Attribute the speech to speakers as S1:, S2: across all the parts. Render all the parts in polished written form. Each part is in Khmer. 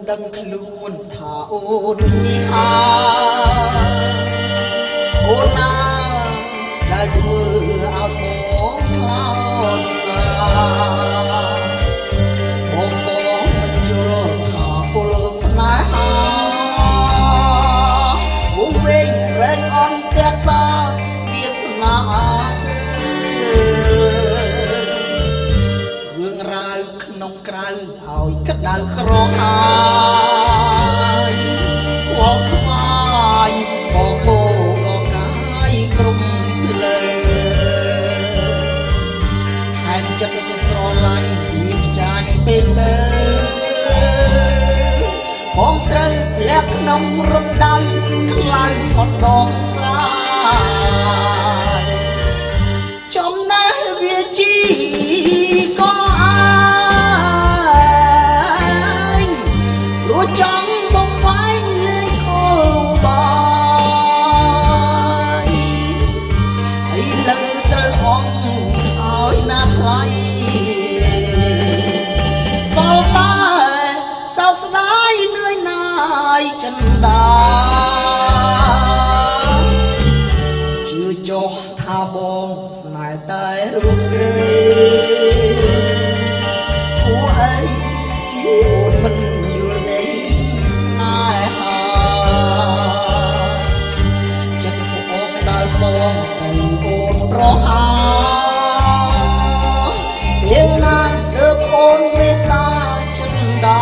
S1: ដឹងខ្លួនថាអូននេះហើយអូនណាដែលធ្វើឲ្យបងខ្លោចសាបងក៏មិនយល់ថាពលស្នេហាវងវែងរែងអន់ផ្ទះសាវាសនាស្រើរឿងរ៉ាវក្នុងក្រៅឲ្យក្តៅក្រហាយខ្វល់ខ្វាយបងបោក៏កាយក្រុមលើថែមចិត្តស្រឡាញ់ពីចាញ់ពេកទៅបងត្រូវធ្លាក់ក្នុងរំដៅខ្លាំងអត់ដងស្រាយចំណេះវាជីក៏ចង់បំវាយលេងកលបាយឥឡូវត្រូវអងឲ្យណាថ្លៃសល់តែសោកស្ដាយនឿយណាយចិនដាជឿចុះថាបងស្នេហ៍តែរូបស្រីគួរអីអូនមិនប្រហាពេលណាទើបអូនមេត្តាចិនដា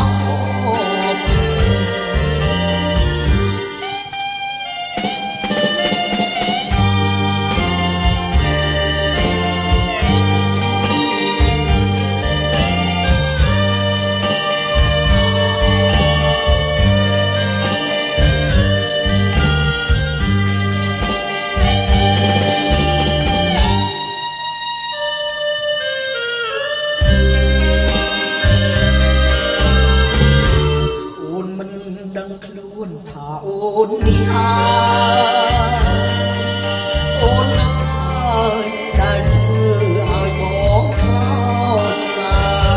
S1: ដឹងខ្លួនថាអូននេះហើយអូនអើយដែលធ្វើឲ្យបងខ្លោចសា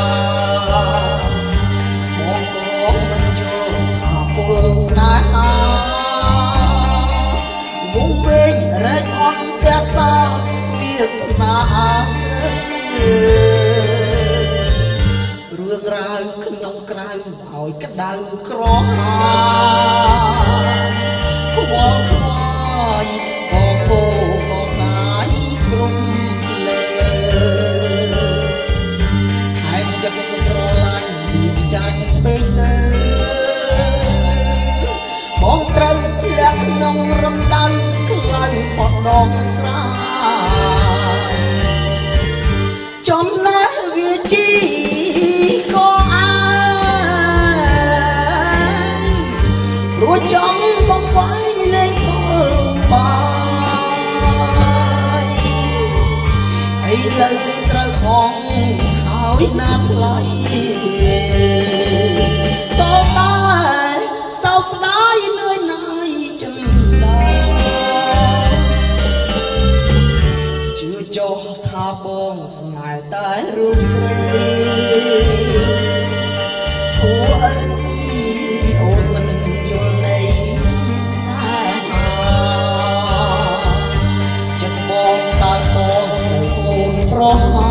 S1: បងក៏មិនយល់ថាពលស្នេហាវងវែងរែកអត់ផ្ទះសាវាសនាស្រើរឿងរ៉ាវក្នុងក្រៅឲ្យក្តៅក្រហាយខ្វល់ខ្វាយបងបោក៏កាយក្រុមលេថែមចិត្តស្រឡាញ់ពីចាញ់ពេកទៅបងត្រូវធ្លាក់ក្នុងរំដៅខ្លាំងផុតដងស្រាយចំណេះវាជីក៏ចង់បំវាយលេងកលបាយឥឡូវត្រូវហងហើយណាថ្លៃសោកតែសោកស្ដាយនឿយណាយចិនដាជឿចុះថាបងស្នេហ៍តែរូបស្រីគួរអីអូនមិនប្រហា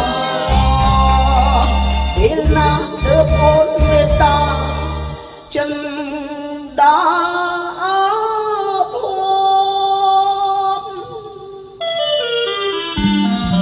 S1: ពេលណាទើបអូនមេត្តាចិនដាភព